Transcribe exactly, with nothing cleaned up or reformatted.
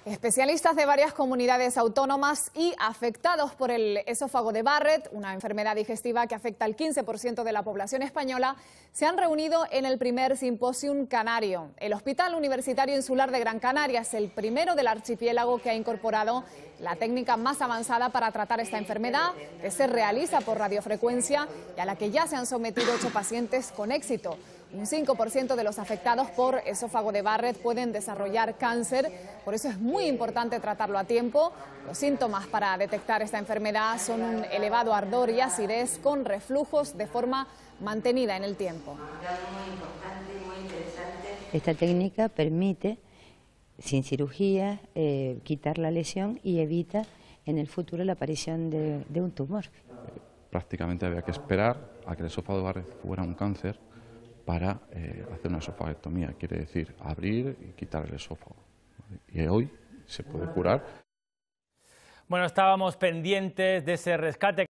Especialistas de varias comunidades autónomas y afectados por el esófago de Barrett, una enfermedad digestiva que afecta al quince por ciento de la población española, se han reunido en el primer simposium canario. El Hospital Universitario Insular de Gran Canaria es el primero del archipiélago que ha incorporado la técnica más avanzada para tratar esta enfermedad, que se realiza por radiofrecuencia y a la que ya se han sometido ocho pacientes con éxito. Un cinco por ciento de los afectados por esófago de Barrett pueden desarrollar cáncer, por eso es muy importante tratarlo a tiempo. Los síntomas para detectar esta enfermedad son un elevado ardor y acidez con reflujos de forma mantenida en el tiempo. Esta técnica permite, sin cirugía, eh, quitar la lesión y evita en el futuro la aparición de, de un tumor. Prácticamente había que esperar a que el esófago de Barrett fuera un cáncer para eh, hacer una esofagectomía, quiere decir abrir y quitar el esófago. Y hoy se puede curar. Bueno, estábamos pendientes de ese rescate.